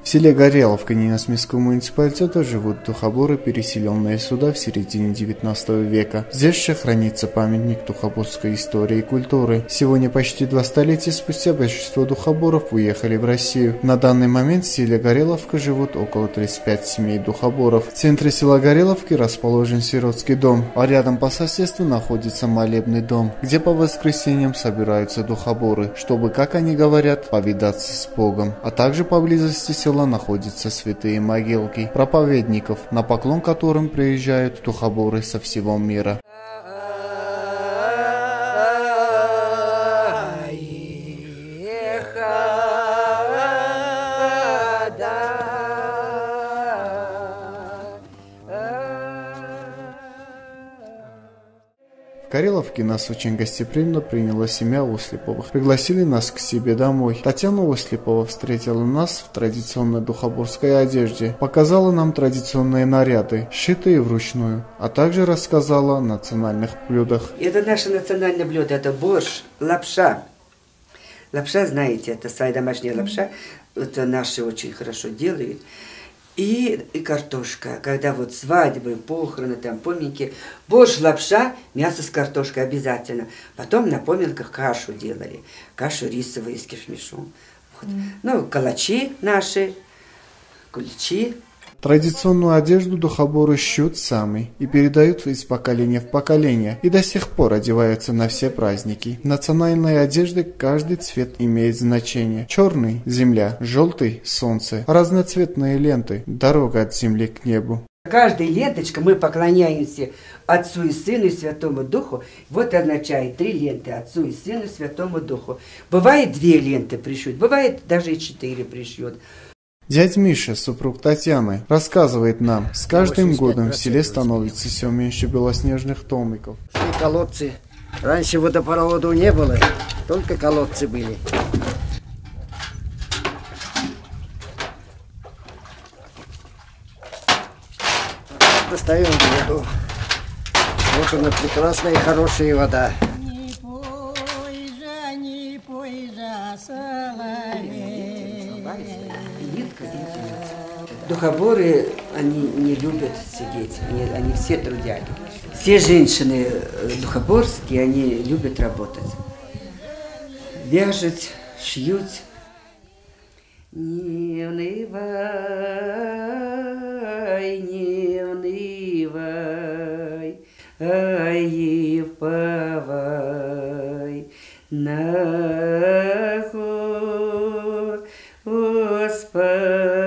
В селе Гореловка Ненасмесского муниципалитета живут духоборы, переселенные сюда в середине 19 века. Здесь же хранится памятник духоборской истории и культуры. Сегодня, почти 2 столетия спустя, большинство духоборов уехали в Россию. На данный момент в селе Гореловка живут около 35 семей духоборов. В центре села Гореловки расположен сиротский дом, а рядом по соседству находится молебный дом, где по воскресеньям собираются духоборы, чтобы, как они говорят, повидаться с Богом. А также поблизости села находятся святые могилки проповедников, на поклон которым приезжают духоборы со всего мира. В Гореловке нас очень гостеприимно приняло семья Ослиповых. Пригласили нас к себе домой. Татьяна Ослипова встретила нас в традиционной духоборской одежде, показала нам традиционные наряды, сшитые вручную, а также рассказала о национальных блюдах. Это наше национальное блюдо, это борщ, лапша. Лапша, знаете, это своя домашняя лапша, это наши очень хорошо делают. И картошка, когда вот свадьбы, похороны, там поминки, борщ, лапша, мясо с картошкой обязательно. Потом на поминках кашу делали, кашу рисовую с кишмишом. Вот. Ну, калачи наши, куличи. Традиционную одежду духоборы шьют сами и передают из поколения в поколение, и до сих пор одеваются на все праздники. В национальной одежде каждый цвет имеет значение. Черный – земля, желтый – солнце, разноцветные ленты – дорога от земли к небу. Каждая ленточка мы поклоняемся Отцу и Сыну и Святому Духу. Вот означает 3 ленты Отцу и Сыну и Святому Духу. Бывает 2 ленты пришьют, бывает даже и 4 пришьют. Дядь Миша, супруг Татьяны, рассказывает нам, с каждым годом в селе становится все меньше белоснежных домиков. И колодцы. Раньше водопроводов не было, только колодцы были. Достаем воду. Вот она, прекрасная и хорошая вода. Духоборы, они не любят сидеть, они все трудяги. Все женщины духоборские, они любят работать. Вяжут, шьют. Не унывай, не унывай, ай, впавай на Господь.